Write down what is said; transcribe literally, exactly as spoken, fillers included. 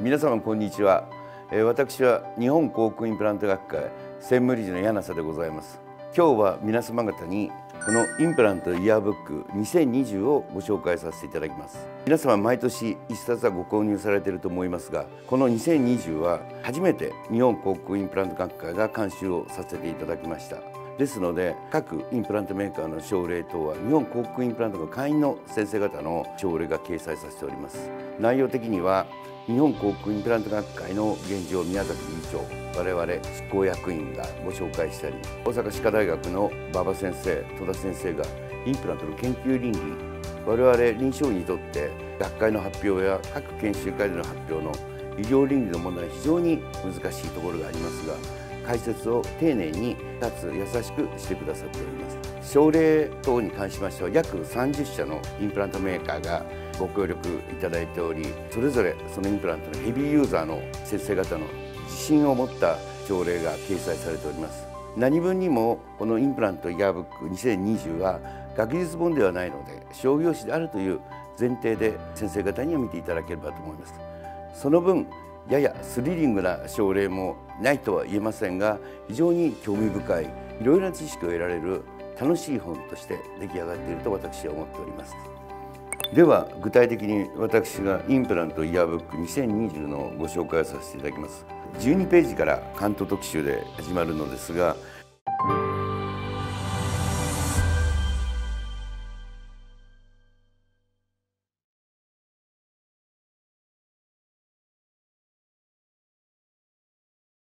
皆様こんにちは。私は日本口腔インプラント学会専務理事の柳瀬でございます。今日は皆様方にこのインプラントイヤーブックにせんにじゅうをご紹介させていただきます。皆様毎年いっさつはご購入されていると思いますが、このにせんにじゅうは初めて日本口腔インプラント学会が監修をさせていただきました。ですので各インプラントメーカーの症例等は日本口腔インプラントの会員の先生方の症例が掲載させております。内容的には日本口腔インプラント学会の現状宮崎理事長、我々執行役員がご紹介したり、大阪歯科大学の馬場先生、戸田先生がインプラントの研究倫理、我々臨床医にとって学会の発表や各研修会での発表の医療倫理の問題は非常に難しいところがありますが、解説を丁寧にかつ優しくしてくださっております。症例等に関しましては約さんじゅっしゃのインプラントメーカーがご協力いただいており、それぞれそのインプラントのヘビーユーザーの先生方の自信を持った症例が掲載されております。何分にもこのインプラントイヤーブックにせんにじゅうは学術本ではないので商業誌であるという前提で先生方には見ていただければと思います。その分ややスリリングな症例もないとは言えませんが、非常に興味深いいろいろな知識を得られる楽しい本として出来上がっていると私は思っております。では具体的に私がインプラントイヤーブックにせんにじゅうのご紹介をさせていただきます。じゅうにページから関東特集で始まるのですが、